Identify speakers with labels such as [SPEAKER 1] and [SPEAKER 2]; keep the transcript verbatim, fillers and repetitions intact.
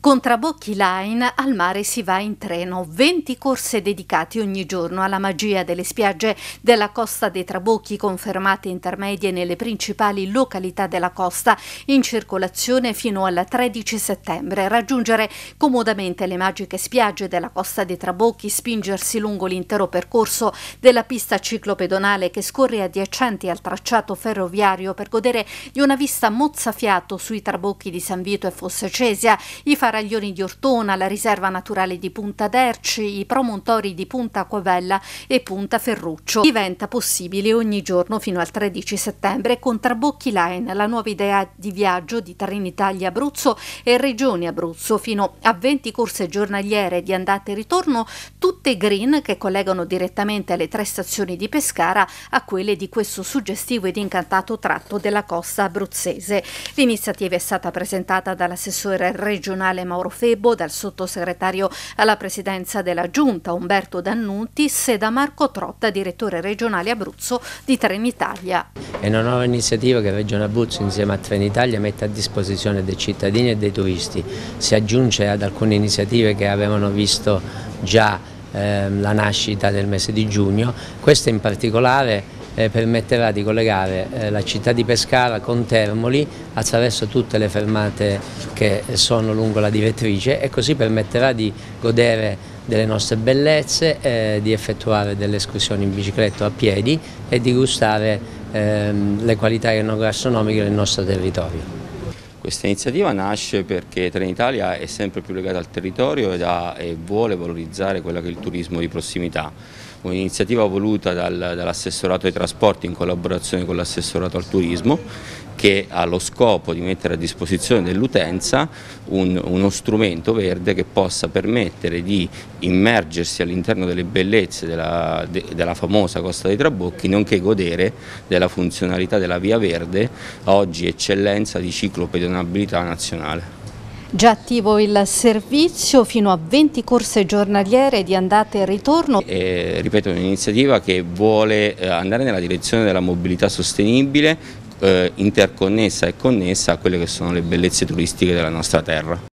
[SPEAKER 1] Con Trabocchi Line al mare si va in treno, venti corse dedicate ogni giorno alla magia delle spiagge della Costa dei Trabocchi con fermate intermedie nelle principali località della costa, in circolazione fino al tredici settembre. Raggiungere comodamente le magiche spiagge della Costa dei Trabocchi, spingersi lungo l'intero percorso della pista ciclopedonale che scorre adiacenti al tracciato ferroviario per godere di una vista mozzafiato sui Trabocchi di San Vito e Fosse Cesia, i faraglioni di Ortona, la riserva naturale di Punta Derci, i promontori di Punta Acquavella e Punta Ferruccio. Diventa possibile ogni giorno fino al tredici settembre con Trabocchi Line, la nuova idea di viaggio di Trenitalia Abruzzo e Regione Abruzzo, fino a venti corse giornaliere di andata e ritorno, tutte green, che collegano direttamente alle tre stazioni di Pescara a quelle di questo suggestivo ed incantato tratto della costa abruzzese. L'iniziativa è stata presentata dall'assessore regionale Mauro Febbo, dal sottosegretario alla presidenza della Giunta Umberto D'Annuntis e da Marco Trotta, direttore regionale Abruzzo di Trenitalia.
[SPEAKER 2] È una nuova iniziativa che Regione Abruzzo insieme a Trenitalia mette a disposizione dei cittadini e dei turisti. Si aggiunge ad alcune iniziative che avevano visto già eh, la nascita del mese di giugno. Questa in particolare Eh, permetterà di collegare eh, la città di Pescara con Termoli attraverso tutte le fermate che sono lungo la direttrice, e così permetterà di godere delle nostre bellezze, eh, di effettuare delle escursioni in bicicletta o a piedi e di gustare eh, le qualità enogastronomiche del nostro territorio.
[SPEAKER 3] Questa iniziativa nasce perché Trenitalia è sempre più legata al territorio ed ha, e vuole valorizzare quello che è il turismo di prossimità. Un'iniziativa voluta dal, dall'assessorato ai trasporti in collaborazione con l'assessorato al turismo, che ha lo scopo di mettere a disposizione dell'utenza un, uno strumento verde che possa permettere di immergersi all'interno delle bellezze della, de, della famosa Costa dei Trabocchi, nonché godere della funzionalità della Via Verde, oggi eccellenza di ciclopedonabilità nazionale.
[SPEAKER 1] Già attivo il servizio fino a venti corse giornaliere di andata e ritorno.
[SPEAKER 3] E, ripeto, è un'iniziativa che vuole andare nella direzione della mobilità sostenibile, eh, interconnessa e connessa a quelle che sono le bellezze turistiche della nostra terra.